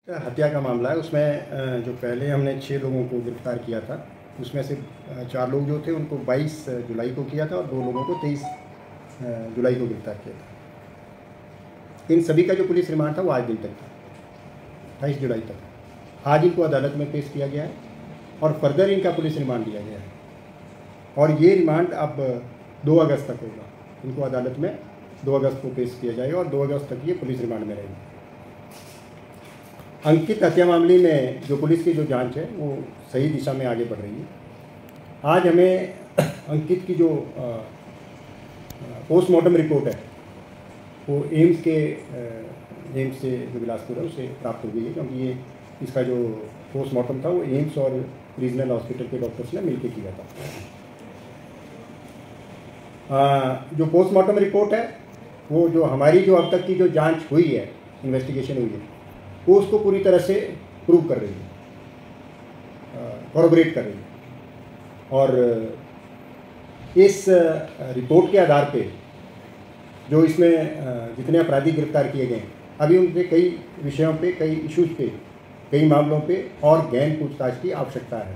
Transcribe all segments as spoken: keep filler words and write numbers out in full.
हत्या का मामला है। उसमें जो पहले हमने छः लोगों को गिरफ्तार किया था, उसमें से चार लोग जो थे उनको बाईस जुलाई को किया था और दो लोगों को तेईस जुलाई को गिरफ्तार किया था। इन सभी का जो पुलिस रिमांड था वो आज दिन तक था, अट्ठाईस जुलाई तक। आज इनको अदालत में पेश किया गया है और फर्दर इनका पुलिस रिमांड लिया गया है और ये रिमांड अब दो अगस्त तक होगा। इनको अदालत में दो अगस्त को पेश किया जाएगा और दो अगस्त तक ये पुलिस रिमांड में रहेंगे। अंकित हत्या मामले में जो पुलिस की जो जांच है वो सही दिशा में आगे बढ़ रही है। आज हमें अंकित की जो पोस्टमार्टम रिपोर्ट है वो एम्स के एम्स से जो बिलासपुर है उसे प्राप्त हो गई है, क्योंकि ये इसका जो पोस्टमार्टम था वो एम्स और रीजनल हॉस्पिटल के डॉक्टर्स ने मिलकर किया था। आ, जो पोस्टमार्टम रिपोर्ट है वो जो हमारी जो अब तक की जो जांच हुई है, इन्वेस्टिगेशन हुई है, वो उसको पूरी तरह से प्रूव कर रही है, कॉरबोरेट कर रही है। और इस रिपोर्ट के आधार पे जो इसमें जितने अपराधी गिरफ्तार किए गए हैं, अभी उनके कई विषयों पे, कई इश्यूज पे, कई मामलों पे और गहन पूछताछ की आवश्यकता है।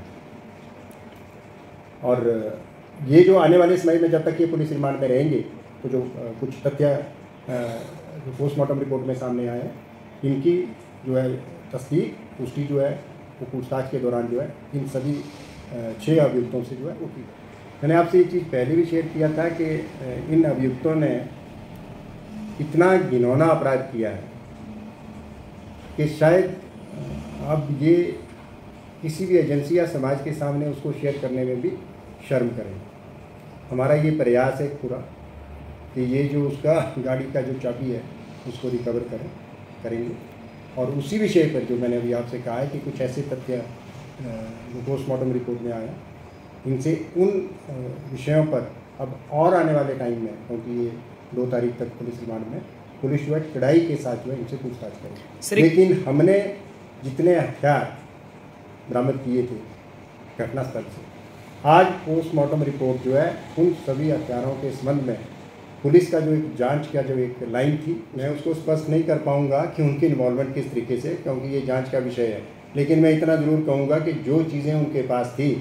और ये जो आने वाले समय में जब तक ये पुलिस रिमांड में रहेंगे तो जो कुछ तथ्य जो पोस्टमार्टम रिपोर्ट में सामने आए हैं, इनकी जो है तस्दीक, पुष्टि जो है वो पूछताछ के दौरान जो है इन सभी छः अभियुक्तों से जो है वो की। मैंने आपसे ये चीज़ पहले भी शेयर किया था कि इन अभियुक्तों ने इतना घिनौना अपराध किया है कि शायद अब ये किसी भी एजेंसी या समाज के सामने उसको शेयर करने में भी शर्म करें। हमारा ये प्रयास है पूरा कि ये जो उसका गाड़ी का जो चाबी है उसको रिकवर करें करेंगे और उसी विषय पर जो मैंने अभी आपसे कहा है कि कुछ ऐसे तथ्य जो पोस्टमार्टम रिपोर्ट में आया, इनसे उन विषयों पर अब और आने वाले टाइम में, क्योंकि ये दो तारीख तक पुलिस रिमांड में, पुलिस जो है कड़ाई के साथ जो है इनसे पूछताछ करेगी। लेकिन हमने जितने हथियार बरामद किए थे घटनास्थल से, आज पोस्टमार्टम रिपोर्ट जो है उन सभी हथियारों के संबंध में पुलिस का जो एक जांच का जो एक लाइन थी, मैं उसको स्पष्ट नहीं कर पाऊंगा कि उनकी इन्वॉल्वमेंट किस तरीके से, क्योंकि ये जांच का विषय है। लेकिन मैं इतना ज़रूर कहूँगा कि जो चीज़ें उनके पास थी,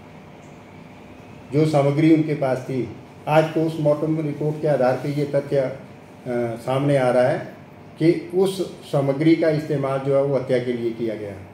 जो सामग्री उनके पास थी, आज पोस्टमार्टम रिपोर्ट के आधार पर ये तथ्य सामने आ रहा है कि उस सामग्री का इस्तेमाल जो है वो हत्या के लिए किया गया।